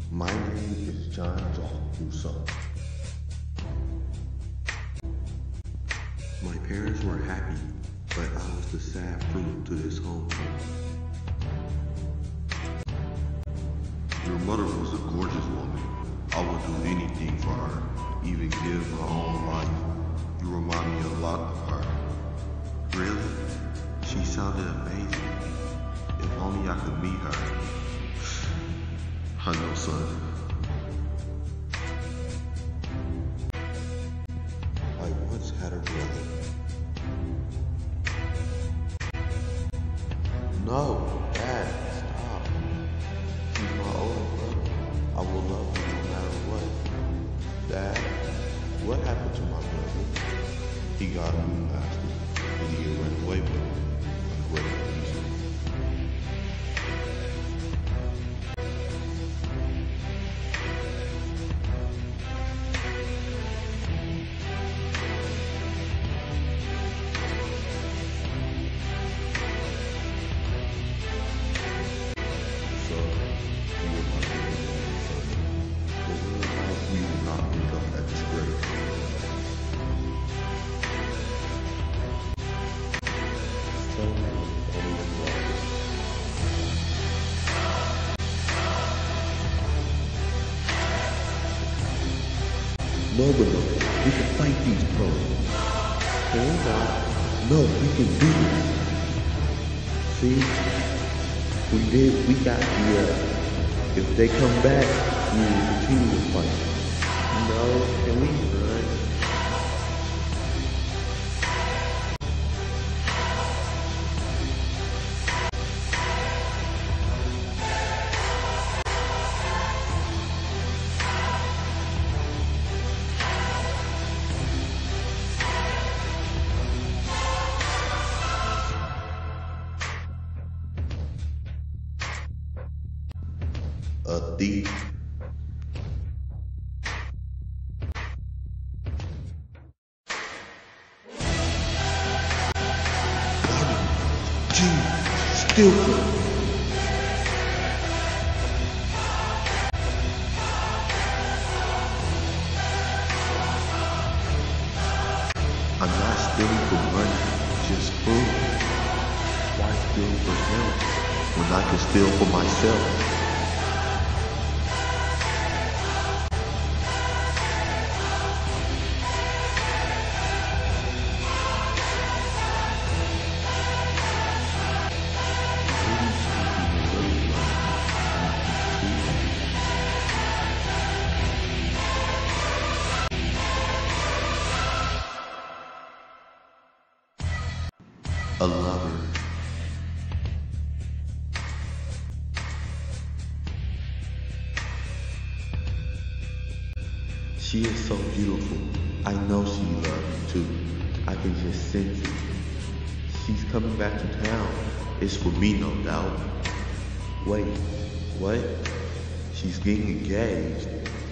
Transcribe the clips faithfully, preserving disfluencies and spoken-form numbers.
My name is John Jacques Rousseau. My parents were happy, but I was the sad fruit to this home. Your mother was a gorgeous woman. I would do anything for her, even give my own life. You remind me a lot of her. Really? She sounded amazing. If only I could meet her. I know, son. I once had a brother. No, Dad, stop. He's my older brother. I will love him no matter what. Dad, what happened to my brother? He got a new master, and he ran away with him. A great reason. No, but no, we can fight these pros. Can we not? No, we can do this. See? We did, we got the, uh, if they come back, we will continue to fight. No, can we run? A thief. Still I'm not stealing for money, just food. Why steal for him when I can steal for myself? A lover. She is so beautiful. I know she loves me too. I can just sense it. She's coming back to town. It's for me, no doubt. Wait, what? She's getting engaged.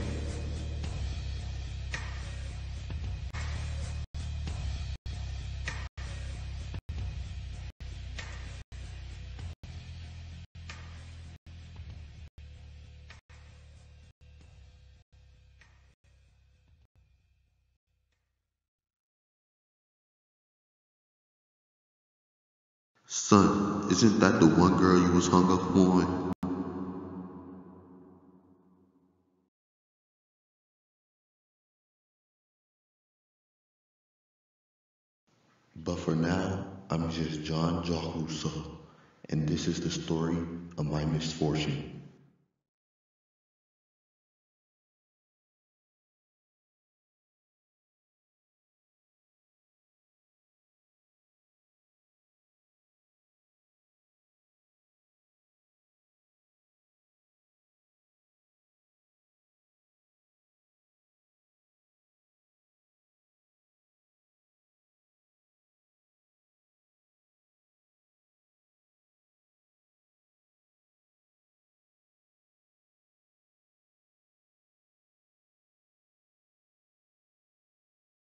Son, isn't that the one girl you was hung up on? But for now, I'm just John Jacques Rousseau, and this is the story of my misfortune.